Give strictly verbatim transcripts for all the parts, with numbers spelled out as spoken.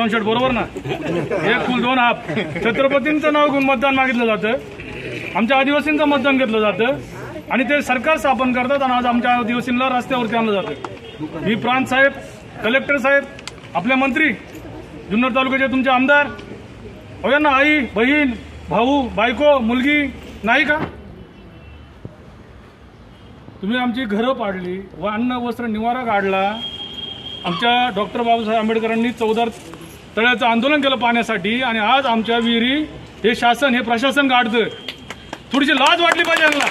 शिवराम शेठ बरोबर ना, एक फुल दोन हात. छत्रपतींचं नाव घेऊन मतदान मागितलं जातं, आमच्या आदिवासींचं मतदान घेतलं जातं आणि ते सरकार स्थापन करतात आणि आज आमच्या आदिवासींना रस्त्यावरती आणलं जातं. मी प्रांत साहेब, कलेक्टर साहेब, आपले मंत्री, जुन्नर तालुक्याचे तुमचे आमदार, अहो यांना आई बहीण भाऊ बायको मुलगी नाही का? तुम्ही आमची घरं पाडली व अन्न वस्त्र निवारा काढला. आमच्या डॉक्टर बाबासाहेब आंबेडकरांनी चौदार तळ्याचं आंदोलन केलं पाण्यासाठी आणि आज आमच्या विहिरी हे शासन हे प्रशासन काढतं. थोडीशी लाज वाटली पाहिजे यांना.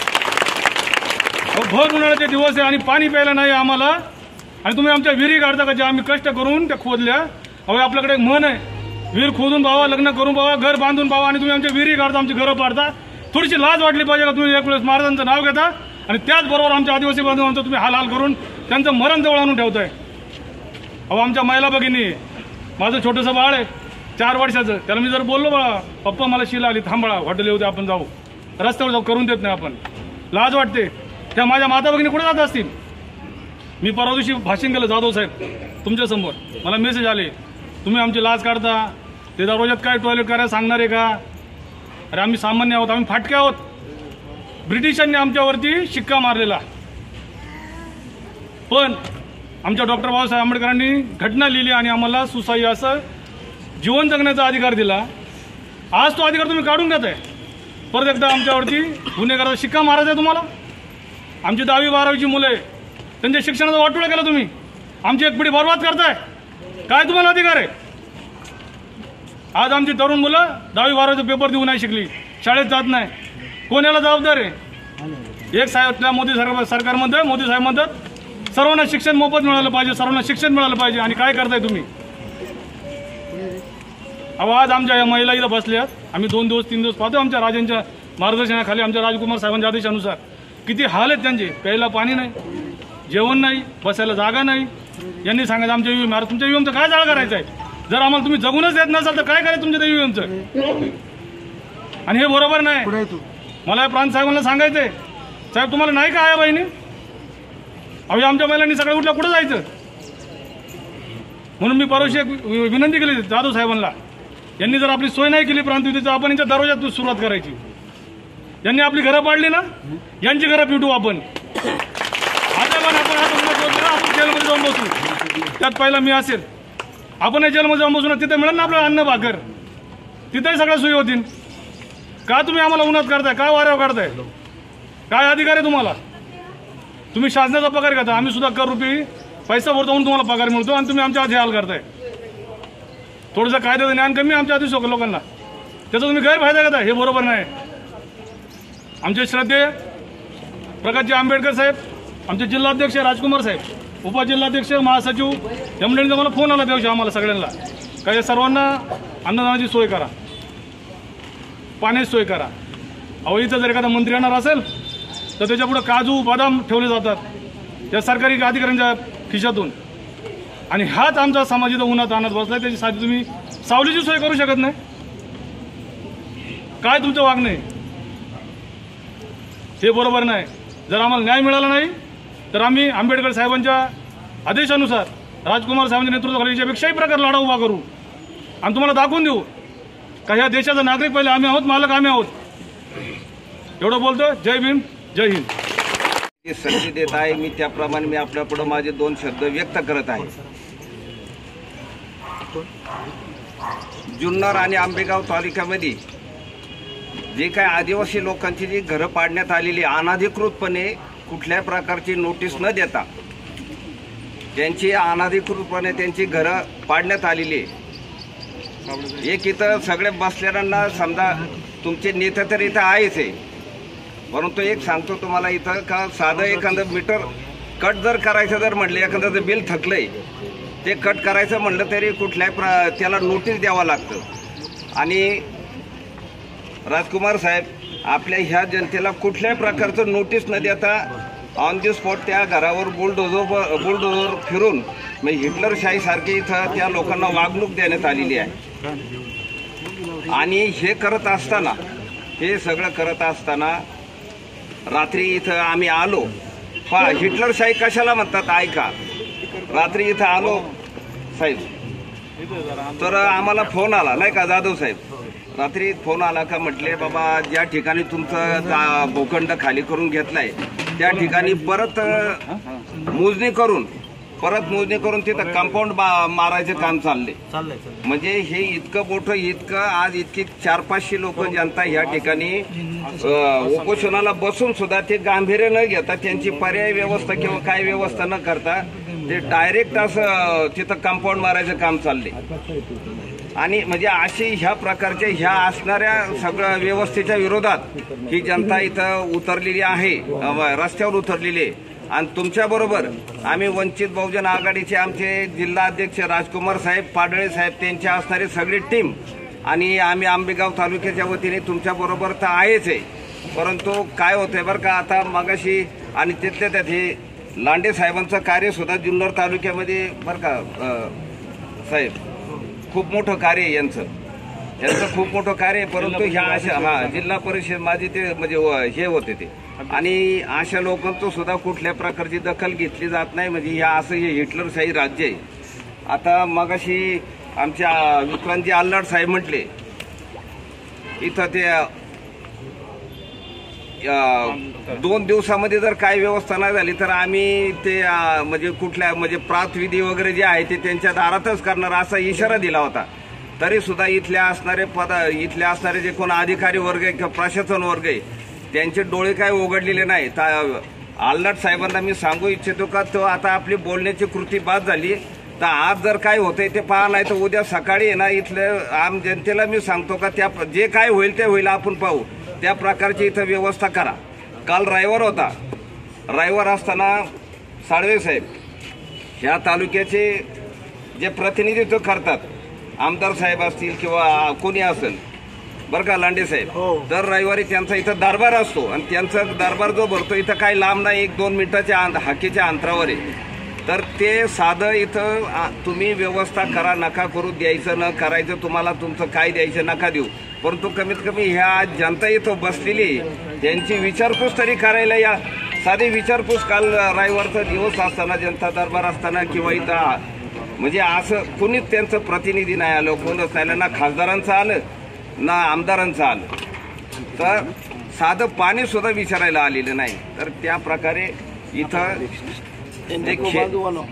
भर उन्हाळ्याचे दिवस आहे आणि पाणी प्यायला नाही आम्हाला आणि तुम्ही आमच्या विहिरी काढता का? जे आम्ही कष्ट करून त्या खोदल्या. अहो आपल्याकडे एक म्हण आहे, विहीर खोदून पावा, लग्न करून पावा, घर बांधून पावा आणि तुम्ही आमच्या विहिरी काढता, आमची घरं पाडता. थोडीशी लाज वाटली पाहिजे का? तुम्ही एक वेळेस महाराजांचं नाव घेता आणि त्याचबरोबर आमच्या आदिवासी बांधवांचं तुम्ही हाल हाल करून त्यांचं मरण जवळ आणून ठेवताय. अहो आमच्या महिला भगिनी, माझं छोटंसं बाळ आहे चार वर्षाचं, त्याला मी जर बोललो बा पप्पा मला शिला आली थांबळा हॉटेल येऊ दे आपण जाऊ, रस्त्यावर जाऊ, करून देत नाही आपण. लाज वाटते. त्या माझ्या माता भगिनी कुठे जात असतील? मी परवा दिवशी भाषण केलं जाधव साहेब तुमच्यासमोर, मला मेसेज आले तुम्ही आमची लाज काढता, ते दररोजात काय टॉयलेट करायला सांगणार आहे का? अरे आम्ही सामान्य आहोत, आम्ही फाटके आहोत. ब्रिटिशांनी आमच्यावरती शिक्का मारलेला, पण आमच्या डॉक्टर बाबासाहेब आंबेडकरांनी घटना लिहिली आणि आम्हाला सुसह्य असं जीवन जगण्याचा अधिकार दिला. आज तो अधिकार तुम्ही काढून घेताय. परत एकदा आमच्यावरती गुन्हेगाराचा शिक्का मारायचा आहे तुम्हाला. आमची दहावी बारावीची मुलं आहे, त्यांच्या शिक्षणाचा वाटोळा केला तुम्ही, आमची एक पिढी बरबाद करताय. काय तुम्हाला अधिकार आहे? आज आमची तरुण मुलं दहावी बारावीचा पेपर देऊ नाही शिकली, शाळेत जात नाही. कोण याला जबाबदार आहे? एक साहेब त्या मोदी सरकार सरकारमध्ये मोदी साहेब म्हणतात सर्वांना शिक्षण मोफत मिळालं पाहिजे, सर्वांना शिक्षण मिळालं पाहिजे, आणि काय करताय तुम्ही? अहो आज आमच्या या महिला इथं बसल्यात, आम्ही दोन दिवस तीन दिवस पाहतो आमच्या राजांच्या मार्गदर्शनाखाली, आमच्या राजकुमार साहेबांच्या आदेशानुसार किती हाल आहेत त्यांचे. प्यायला पाणी नाही, जेवण नाही, बसायला जागा नाही. यांनी सांगायचं आमच्या ईव्हीएम, अरे तुमच्या ईव्हीएमचं काय जागा करायचं आहे? जर आम्हाला तुम्ही जगूनच देत नसाल तर काय करायचं तुमच्या त्या ईव्हीएमचं? आणि हे बरोबर नाही. मला प्रांत साहेबांना सांगायचंय, साहेब तुम्हाला नाही का आया बहिणी? अहो आमच्या महिलांनी सगळं उठल्या कुठं जायचं? म्हणून मी परवाशी एक विनंती केली जाधव साहेबांना, यांनी जर आपली सोय नाही केली प्रांतयुतीचं, आपण यांच्या दरवाजात सुरुवात करायची. यांनी आपली घरं पाडली ना, यांची घरं पिटू आपण. आता पण आपण आपण जेलमध्ये जाऊन बसू, त्यात पहिला मी असेल. आपण जेलमध्ये जाऊन बसू ना, तिथे मिळेल ना आपल्याला अन्न भाकर, तिथेही सगळ्या सोयी होतील. का तुम्ही आम्हाला उन्हात करताय? काय वाऱ्यावर काढताय? काय अधिकार आहे तुम्हाला? तुम्ही शासनाचा पगार घेता, आम्ही सुद्धा कर रुपये पैसा भरतो म्हणून तुम्हाला पगार मिळतो आणि तुम्ही आमच्या आधी हाल करताय. थोडंसं कायद्याचं ज्ञान कमी आमच्या आधी लोकांना, त्याचा तुम्ही गैरफायदा घेताय. हे बरोबर नाही. आमचे श्रद्धेय प्रकाशजी आंबेडकर साहेब, आमचे जिल्हाध्यक्ष राजकुमार साहेब, उपजिल्हाध्यक्ष महासचिव यमडेंचा मला फोन आला त्याविषयी आम्हाला सगळ्यांना, काही सर्वांना अन्नदानाची सोय करा, पाण्याची सोय करा. अहो इथं जर एखादा मंत्री येणार असेल तर त्याच्यापुढे काजू बदाम ठेवले जातात या सरकारी अधिकाऱ्यांच्या खिशातून, आणि हाच आमचा समाज इथं उन्हात आणत बसलाय. त्याच्यासाठी तुम्ही सावलीची सोय करू शकत नाही. काय तुमचं वागणं आहे? हे बरोबर नाही. जर आम्हाला न्याय मिळाला नाही तर आम्ही आंबेडकर साहेबांच्या आदेशानुसार राजकुमार साहेबांच्या नेतृत्वाखाली याच्यापेक्षाही प्रकार लढा उभा करू आणि तुम्हाला दाखवून देऊ का ह्या देशाचा नागरिक पहिले आम्ही आहोत, मालक आम्ही आहोत. एवढं बोलतो. जय भीम, जय हिंद. संधी देत आहे मी, त्याप्रमाणे मी आपल्यापुढे माझे दोन शब्द व्यक्त करत आहे. जुन्नर आणि आंबेगाव तालुक्यामध्ये जे काय आदिवासी लोकांची जी घरं पाडण्यात आलेली अनाधिकृतपणे, कुठल्याही प्रकारची नोटीस न देता त्यांची अनाधिकृतपणे त्यांची घरं पाडण्यात आलेली. एक इथं सगळे बसलेल्यांना समजा तुमचे नेते तर इथं आहेच आहे, परंतु एक सांगतो तुम्हाला इथं का साधं एखादं मीटर कट जर करायचं जर म्हटलं, एखादं जर बिल थकलंय ते कट करायचं म्हटलं तरी कुठल्याही प्र त्याला नोटीस द्यावं लागतं. आणि राजकुमार साहेब आपल्या ह्या जनतेला कुठल्याही प्रकारचं नोटीस न देता ऑन दी स्पॉट त्या घरावर बुलडोझर बुलडोझर फिरून म्हणजे हिटलरशाहीसारखी इथं त्या लोकांना वागणूक देण्यात आलेली आहे. आणि हे करत असताना, हे सगळं करत असताना रात्री इथं आम्ही आलो. पहा हिटलरशाही कशाला म्हणतात ऐका. रात्री इथं आलो साहेब, तर आम्हाला फोन आला नाही का जाधव साहेब, रात्री फोन आला का म्हटले बाबा ज्या ठिकाणी तुमचं भूखंड खाली करून घेतलाय त्या ठिकाणी परत मोजणी करून परत मोजणी करून तिथं कंपाऊंड मारायचे काम चालले. म्हणजे हे इतकं मोठं इतकं आज इतकी चार पाचशे लोक जनता या ठिकाणी उपोषणाला बसून सुद्धा ते गांभीर्य न घेता त्यांची पर्याय व्यवस्था किंवा काय व्यवस्था न करता ते डायरेक्ट असं तिथं कंपाऊंड मारायचं काम चालले. आणि म्हणजे अशी ह्या प्रकारच्या ह्या असणाऱ्या सगळ्या व्यवस्थेच्या विरोधात ही जनता इथं उतरलेली आहे, रस्त्यावर उतरलेली आहे. आणि तुमच्या बरोबर आम्ही वंचित बहुजन आघाडीचे आमचे जिल्हा अध्यक्ष राजकुमार साहेब पाडळे साहेब त्यांची असणारी सगळी टीम आणि आम्ही आंबेगाव तालुक्याच्या वतीने तुमच्या बरोबर तर आहेच आहे. परंतु काय होतंय बरं का आता मगाशी आणि तिथल्या त्यात हे लांडे साहेबांचं कार्य सुद्धा जुन्नर तालुक्यामध्ये बरं का साहेब खूप मोठं कार्य आहे यांचं यांचं खूप मोठं कार्य आहे. परंतु ह्या अशा हा जिल्हा परिषद माझे ते म्हणजे हे होते ते आणि अशा लोकांचं सुद्धा कुठल्या प्रकारची दखल घेतली जात नाही. म्हणजे ह्या असं हे हिटलरशाही राज्य आहे. आता मगाशी आमच्या विक्रांतजी आल्हाट साहेब म्हटले इथं ते दोन दिवसामध्ये जर काही व्यवस्था नाही झाली तर आम्ही ते म्हणजे कुठल्या म्हणजे प्रातविधी वगैरे जे आहे ते त्यांच्या दारातच करणार असा इशारा दिला होता. तरी सुद्धा इथल्या असणारे पद इथल्या असणारे जे कोण अधिकारी वर्ग आहे किंवा प्रशासन वर्ग आहे त्यांचे डोळे काय उघडलेले नाही. आल्हाट साहेबांना मी सांगू इच्छितो का तो आता आपली बोलण्याची कृती बाद झाली तर आज जर काय होतंय ते पहा, नाही तर उद्या सकाळी आहे ना इथल्या आम जनतेला मी सांगतो का त्या जे काय होईल ते होईल आपण पाहू त्या प्रकारची इथं व्यवस्था करा. काल रविवार होता, रविवार असताना साळवे साहेब ह्या तालुक्याचे जे प्रतिनिधित्व करतात आमदार साहेब असतील किंवा कोणी असेल बरं का लांडे साहेब, दर रविवारी त्यांचा इथं दरबार असतो आणि त्यांचा दरबार जो भरतो इथं काही लांब नाही, एक दोन मिनिटाच्या हाकेच्या अंतरावर आहे. तर ते साधं इथं तुम्ही व्यवस्था करा, नका करू, द्यायचं न करायचं तुम्हाला तुमचं काय द्यायचं नका देऊ. परंतु कमीत कमी ह्या जनता इथं बसलेली त्यांची विचारपूस तरी करायला या. साधी विचारपूस काल रविवारचा दिवस असताना जनता दरबार असताना किंवा इथं म्हणजे असं कुणीच त्यांचं प्रतिनिधी नाही आलं, कोणच नाही आलं, ना खासदारांचं आलं ना आमदारांचं आलं, तर साधं पाणी सुद्धा विचारायला आलेलं नाही. तर त्या प्रकारे इथं नका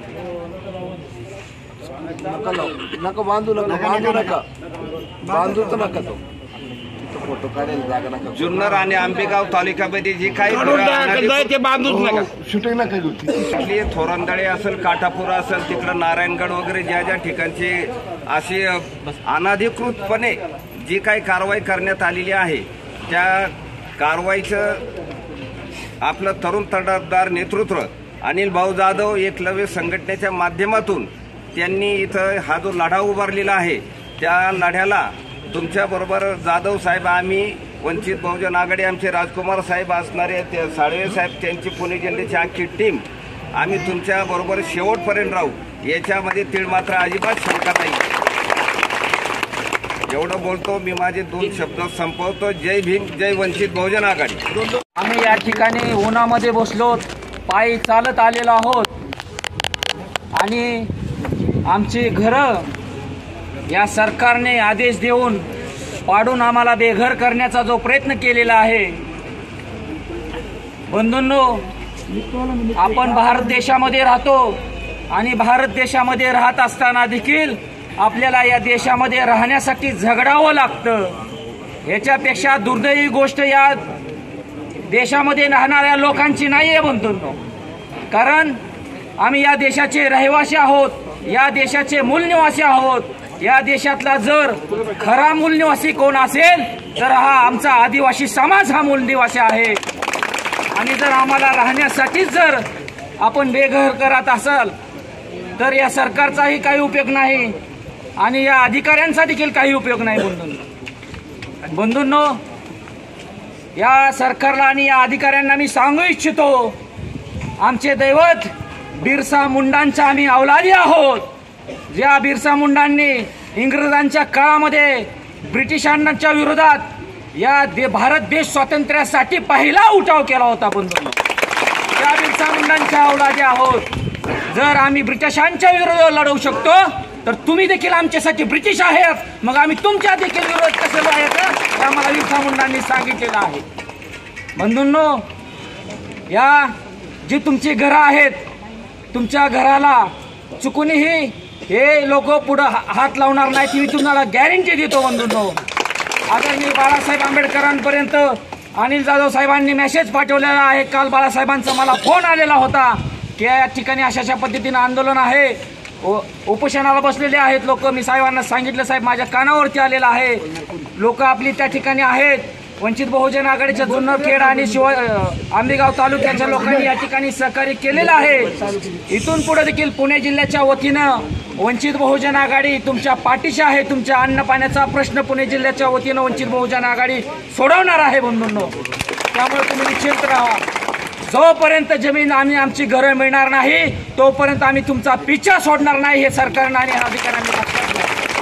बांधू नका बांधू नका बांधूच नका तो फोटो काढायला जागा नका. जुन्नर आणि आंबेगाव तालुक्यामध्ये जी काही शूटिंग नका घेऊ. थोरंदळे असेल, काटापूर असेल, तिकडं नारायणगड वगैरे ज्या ज्या ठिकाणचे असे अनाधिकृतपणे जी काही कारवाई करण्यात आलेली आहे त्या कारवाईचं आपलं तरुण तडफदार नेतृत्व अनिल भाऊ जाधव एकलव्य संघटनेच्या माध्यमातून त्यांनी इथं हा जो लढा उभारलेला आहे त्या लढ्याला तुमच्याबरोबर जाधव साहेब, आम्ही वंचित बहुजन आघाडी, आमचे राजकुमार साहेब असणारे ते साळवे साहेब, त्यांची पुणे जिल्ह्याची अख्खी टीम आम्ही तुमच्याबरोबर शेवटपर्यंत राहू याच्यामध्ये तीळ मात्र अजिबात शंका नाही. एवढं बोलतो मी, माझे दोन शब्द संपवतो. जय भीम, जय वंचित बहुजन आघाडी. आम्ही या ठिकाणी उन्हामध्ये बसलो, पायी चालत आलेलो आहोत आणि आमची घरं या सरकारने आदेश देऊन पाडून आम्हाला बेघर करण्याचा जो प्रयत्न केलेला आहे. बंधूंनो, आपण भारत देशामध्ये राहतो आणि भारत देशामध्ये राहत असताना देखील आपल्याला या देशामध्ये राहण्यासाठी झगडावं लागतं. याच्यापेक्षा दुर्दैवी गोष्ट या देशामध्ये राहणाऱ्या लोकांची नाही आहे बंधूंनो. कारण आम्ही या देशाचे रहिवासी आहोत, या देशाचे मूलनिवासी आहोत. या देशातला जर खरा मूलनिवासी कोण असेल तर हा आमचा आदिवासी समाज हा मूलनिवासी आहे. आणि जर आम्हाला राहण्यासाठीच जर आपण बेघर करत असाल तर या सरकारचाही काही उपयोग नाही आणि या अधिकाऱ्यांचा देखील काही उपयोग नाही. बंधूंनो बंधूंनो या सरकारला आणि या अधिकाऱ्यांना मी सांगू इच्छितो, आमचे दैवत बिरसा मुंडांचा आम्ही अवलादी आहोत. ज्या बिरसा मुंडांनी इंग्रजांच्या काळामध्ये ब्रिटिशांच्या विरोधात या दे भारत देश स्वातंत्र्यासाठी पहिला उठाव केला होता. बंधूंनो, त्या बिरसा मुंडांच्या अवलादी आहोत. जर आम्ही ब्रिटिशांच्या विरोधात लढवू शकतो तर तुम्ही देखील आमच्यासाठी ब्रिटिश आहेत, मग आम्ही तुमच्या देखील विरोध कसे व्हायचं हे आम्हाला बिरसा मुंडांनी सांगितलेलं आहे. बंधूंनो, या जी तुमची घरं आहेत, तुमच्या घराला चुकूनही हे लोक पुढं हात लावणार नाहीत, मी तुम्हाला गॅरंटी देतो. बंधूंनो, आदरणीय बाळासाहेब आंबेडकरांपर्यंत अनिल जाधव साहेबांनी मेसेज पाठवलेला आहे. काल बाळासाहेबांचा मला फोन आलेला होता की या ठिकाणी अशा अशा पद्धतीनं आंदोलन आहे, उपोषणाला बसलेले आहेत लोक. मी साहेबांना सांगितलं, साहेब माझ्या कानावरती आलेलं आहे, लोक आपली त्या ठिकाणी आहेत. वंचित बहुजन आघाडीच्या जुन्नर खेड आणि शिवाय आंबेगाव तालुक्याच्या लोकांनी या ठिकाणी सहकार्य केलेलं आहे. इथून पुढे देखील पुणे जिल्ह्याच्या वतीनं वंचित बहुजन आघाडी तुमच्या पाठीशी आहे. तुमच्या अन्न पाण्याचा प्रश्न पुणे जिल्ह्याच्या वतीनं वंचित बहुजन आघाडी सोडवणार आहे. बंधूंनो, त्यामुळे तुम्ही निश्चिंत राहा. जोपर्यंत जमीन आम्ही आमची घरं मिळणार नाही तोपर्यंत आम्ही तुमचा पिछा सोडणार नाही, हे सरकारनं आणि अधिकाऱ्यांनी लक्षात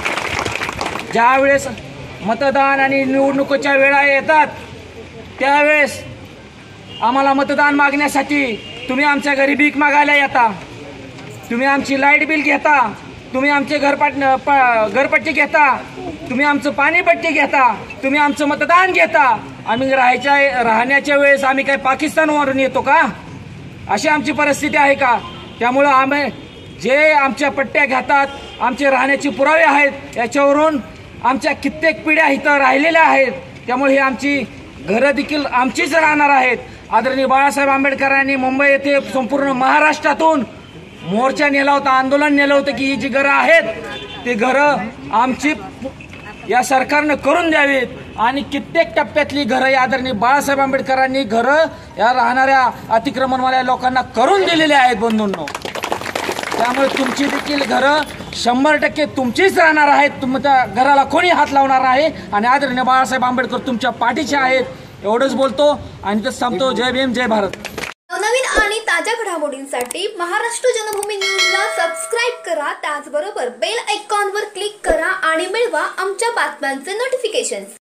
घ्या. ज्यावेळेस मतदान आणि निवडणुकीच्या वेळा येतात त्यावेळेस आम्हाला मतदान मागण्यासाठी तुम्ही आमच्या घरी भीक मागायला येता, तुम्ही आमची लाईट बिल घेता, तुम्ही आमचे घरपाट घरपट्टी घेता, तुम्ही आमचं पाणीपट्टी घेता, तुम्ही आमचं मतदान घेता. आम्ही राहायच्या राहण्याच्या वेळेस आम्ही काय पाकिस्तानवरून येतो का? अशी आमची परिस्थिती आहे का? त्यामुळं आम्ही जे आमच्या पट्ट्या घेतात, आमचे राहण्याचे पुरावे आहेत, याच्यावरून आमच्या कित्येक पिढ्या इथं राहिलेल्या आहेत. त्यामुळे ही आमची घरं देखील आमचीच राहणार आहेत. आदरणीय बाळासाहेब आंबेडकरांनी मुंबई येथे संपूर्ण महाराष्ट्रातून मोर्चा नेला होता, आंदोलन नेलं होतं की ही जी घरं आहेत ती घरं आमची या सरकारनं करून द्यावीत. आणि कित्येक टप्प्यातली घरं या आदरणीय बाळासाहेब आंबेडकरांनी घरं या राहणाऱ्या अतिक्रमणवाल्या लोकांना करून दिलेली आहेत. बंधूंनो, त्यामुळे तुमची देखील घरं शंभर टक्के तुमचीच राहणार आहेत. तुमच्या घराला कोणी हात लावणार नाही आणि आदरणीय बाळासाहेब आंबेडकर तुमच्या पाठीचे आहेत. एवढंच बोलतो आणि ते संपतो. जय भीम, जय भारत. नवनवीन आणि ताज्या घडामोडींसाठी महाराष्ट्र जनभूमी न्यूजला सबस्क्राईब करा. त्याचबरोबर बेल आयकॉनवर क्लिक करा आणि मिळवा आमच्या बातम्यांचे नोटिफिकेशन्स.